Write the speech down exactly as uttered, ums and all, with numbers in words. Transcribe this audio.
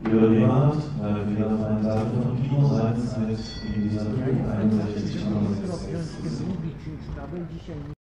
Lieber Leonhard, äh, wir auf einer Seite von Kino seitens mit in dieser einundsechzig.